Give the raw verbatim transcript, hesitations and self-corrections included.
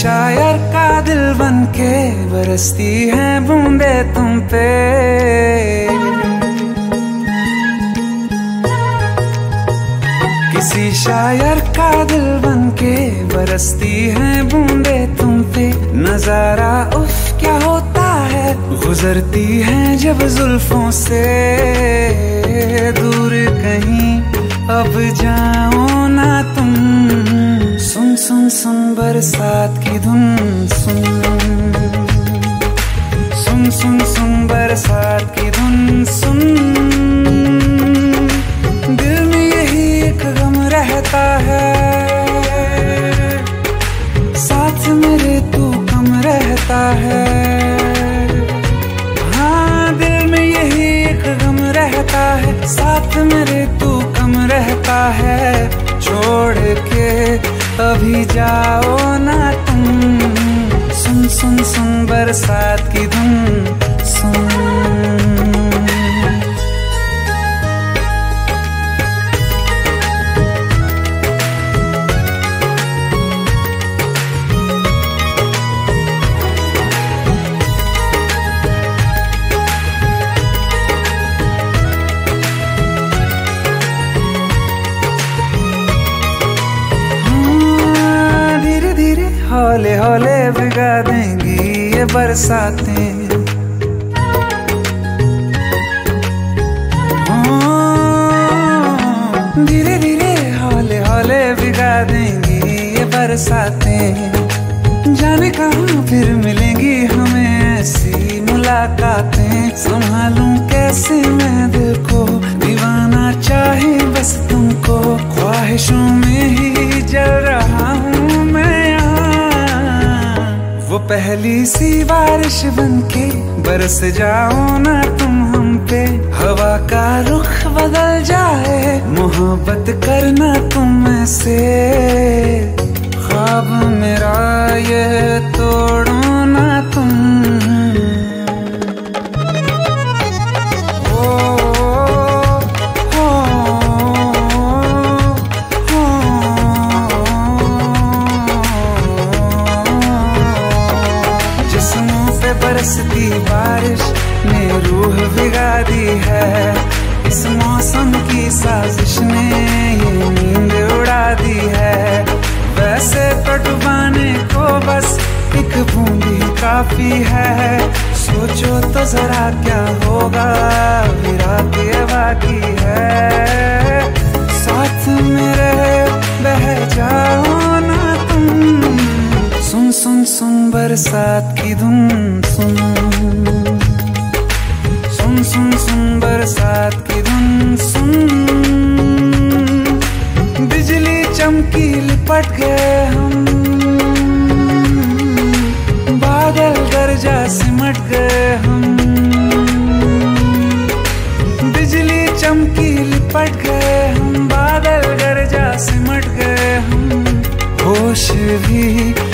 शायर का दिल बनके बरसती है बूंदे तुम पे। किसी शायर का दिल बनके बरसती है बूंदे तुम पे। नजारा उफ क्या होता है, गुजरती है जब जुल्फों से। दूर कहीं अब जाओ ना तुम, सुन सुन सुन बरसात की धुन। सुन सुन सुन सुन बरसात की धुन। सुन दिल में यही एक गम रहता है, साथ मेरे तू कम रहता है। हाँ दिल में यही एक गम रहता है, साथ मेरे तू कम रहता है। छोड़ के अभी जाओ ना तुम, सुन सुन सुन बरसात की धुन। सुन हौले हौले भिगा देंगी ये बरसातें। धीरे धीरे हौले हौले भिगा देंगी ये बरसातें। जाने कहाँ फिर मिलेंगी हमें ऐसी मुलाकातें। संभालूं कैसे मैं दिल को, दीवाना चाहे बस तुमको। ख्वाहिशों में ही जल रहा हूँ मैं यहाँ। वो पहली सी बारिश बनके बरस जाओ ना तुम हम पे। हवा का रुख बदल जाए, मोहब्बत करना तुम ऐसे। ख्वाब मेरा ये तोड़ो ना तुम। बरसती बारिश ने रूह भिगा दी है। इस मौसम की साजिश ने ये नींद उड़ा दी है। वैसे तो डुबाने को बस एक बूंदी काफी है। सोचो तो जरा क्या होगा, अभी रात ये बाकी है। साथ मेरे बह जाओ ना तुम, सुन सुन सुन बरसात की धुन। सुन सुन सुन सुन बरसात की धुन। सुन बिजली चमकी लिपट गए हम, बादल गरजा सिमट गए हम। बिजली चमकी लिपट गए हम, बादल गरजा सिमट गए हम। होश भी